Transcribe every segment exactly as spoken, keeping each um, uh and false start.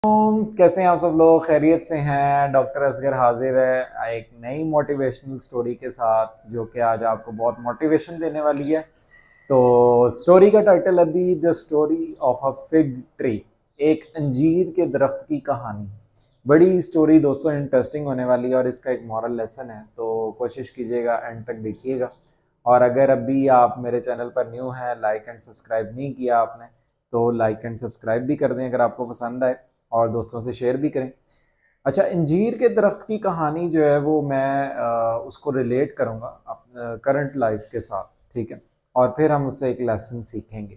कैसे हैं आप सब लोग? खैरियत से हैं? डॉक्टर असगर हाजिर है एक नई मोटिवेशनल स्टोरी के साथ, जो कि आज आपको बहुत मोटिवेशन देने वाली है। तो स्टोरी का टाइटल है the the story of a fig tree, एक अंजीर के दरख्त की कहानी। बड़ी स्टोरी दोस्तों, इंटरेस्टिंग होने वाली है और इसका एक मॉरल लेसन है, तो कोशिश कीजिएगा एंड तक देखिएगा। और अगर अभी आप मेरे चैनल पर न्यू हैं, लाइक एंड सब्सक्राइब नहीं किया आपने, तो लाइक एंड सब्सक्राइब भी कर दें अगर आपको पसंद आए, और दोस्तों से शेयर भी करें। अच्छा, अंजीर के दरख्त की कहानी जो है वो मैं आ, उसको रिलेट करूँगा करंट लाइफ के साथ, ठीक है। और फिर हम उससे एक लेसन सीखेंगे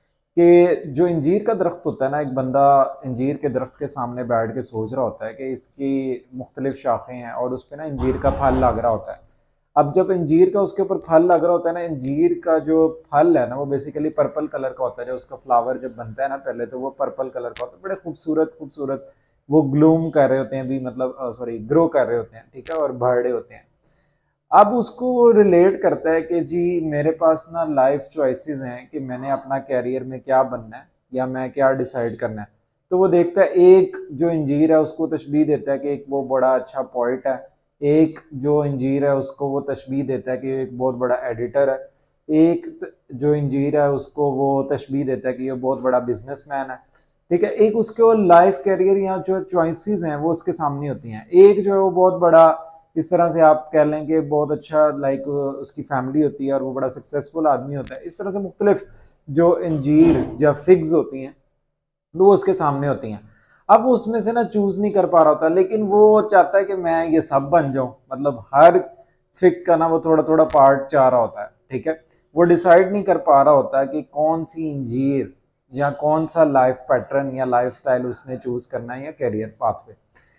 कि जो अंजीर का दरख्त होता है ना, एक बंदा अंजीर के दरख्त के सामने बैठ के सोच रहा होता है कि इसकी मुख्तलिफ शाखें हैं और उस पर ना अंजीर का फल लग रहा होता है। अब जब अंजीर का उसके ऊपर फल लग रहा होता है ना, अंजीर का जो फल है ना वो बेसिकली पर्पल कलर का होता है। जो उसका फ्लावर जब बनता है ना पहले, तो वो पर्पल कलर का होता है। बड़े खूबसूरत खूबसूरत वो ग्लूम कर रहे होते हैं भी, मतलब सॉरी ग्रो कर रहे होते हैं, ठीक है, और बढ़ रहे होते हैं। अब उसको वो रिलेट करता है कि जी मेरे पास ना लाइफ चॉइसेस हैं कि मैंने अपना कैरियर में क्या बनना है या मैं क्या डिसाइड करना है। तो वो देखता है, एक जो अंजीर है उसको तशबीह देता है कि एक वो बड़ा अच्छा पोइट है। एक जो अंजीर है उसको वो तशबीह देता है कि एक बहुत बड़ा एडिटर है। एक जो अंजीर है उसको वो तशबीह देता है कि ये बहुत बड़ा बिजनेसमैन है, ठीक है। एक उसके वो लाइफ कैरियर या जो चॉइसेस हैं वो उसके सामने होती हैं। एक जो है वो बहुत बड़ा, इस तरह से आप कह लें कि बहुत अच्छा लाइक उसकी फैमिली होती है और वो बड़ा सक्सेसफुल आदमी होता है। इस तरह से मुख्तलिफ जो अंजीर या फिग्स होती हैं वो उसके सामने होती हैं। अब वो उसमें से ना चूज नहीं कर पा रहा होता, लेकिन वो चाहता है कि मैं ये सब बन जाऊं, मतलब हर फिग का ना वो थोड़ा थोड़ा पार्ट चाह रहा होता है, ठीक है। वो डिसाइड नहीं कर पा रहा होता कि कौन सी अंजीर या कौन सा लाइफ पैटर्न या लाइफ स्टाइल उसने चूज करना है या कैरियर पाथवे।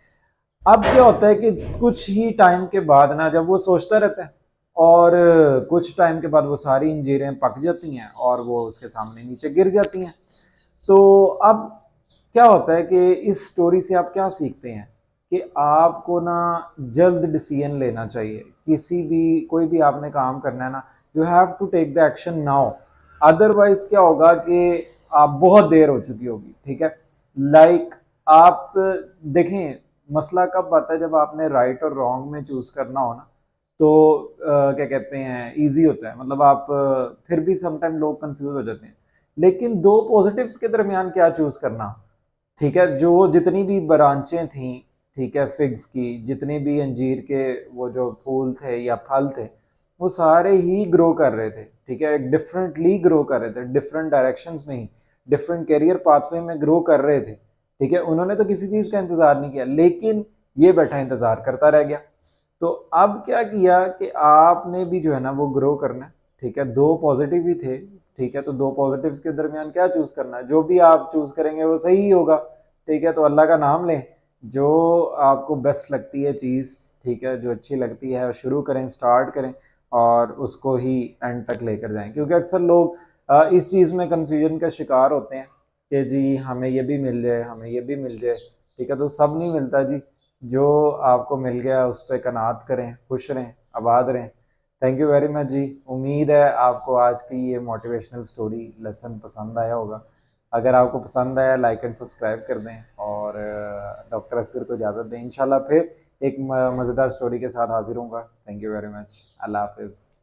अब क्या होता है कि कुछ ही टाइम के बाद ना, जब वो सोचता रहता है और कुछ टाइम के बाद वो सारी अंजीरें पक जाती हैं और वो उसके सामने नीचे गिर जाती हैं। तो अब क्या होता है कि इस स्टोरी से आप क्या सीखते हैं कि आपको ना जल्द डिसीजन लेना चाहिए। किसी भी कोई भी आपने काम करना है ना, you have to take the action now. Otherwise क्या होगा कि आप बहुत देर हो चुकी होगी, ठीक है। लाइक आप देखें, मसला कब आता है जब आपने राइट और रॉन्ग में चूज करना हो ना, तो आ, क्या कहते हैं, इजी होता है। मतलब आप फिर भी समटाइम लोग कंफ्यूज हो जाते हैं, लेकिन दो पॉजिटिव्स के दरमियान क्या चूज करना, ठीक है। जो जितनी भी ब्रांचें थी, ठीक है, फिग्स की, जितने भी अंजीर के वो जो फूल थे या फल थे, वो सारे ही ग्रो कर रहे थे, ठीक है। एक डिफरेंटली ग्रो कर रहे थे, डिफरेंट डायरेक्शंस में ही, डिफरेंट कैरियर पाथवे में ग्रो कर रहे थे, ठीक है। उन्होंने तो किसी चीज का इंतजार नहीं किया, लेकिन ये बैठा इंतजार करता रह गया। तो अब क्या किया कि आपने भी जो है ना वो ग्रो करना है, ठीक है। दो पॉजिटिव ही थे, ठीक है। तो दो पॉजिटिव्स के दरमियान क्या चूज करना है, जो भी आप चूज करेंगे वो सही ही होगा, ठीक है। तो अल्लाह का नाम लें, जो आपको बेस्ट लगती है चीज़, ठीक है, जो अच्छी लगती है शुरू करें, स्टार्ट करें और उसको ही एंड तक लेकर जाएं। क्योंकि अक्सर लोग अ, इस चीज़ में कन्फ्यूजन का शिकार होते हैं कि जी हमें ये भी मिल जाए, हमें ये भी मिल जाए, ठीक है। तो सब नहीं मिलता जी। जो आपको मिल गया उस पर कनात करें, खुश रहें, आबाद रहें। थैंक यू वेरी मच जी। उम्मीद है आपको आज की ये मोटिवेशनल स्टोरी लेसन पसंद आया होगा। अगर आपको पसंद आया, लाइक एंड सब्सक्राइब कर दें और डॉक्टर असगर को इजाज़त दें। इंशाल्लाह फिर एक मज़ेदार स्टोरी के साथ हाजिर होऊंगा। Thank you very much. अल्लाह हाफिज़।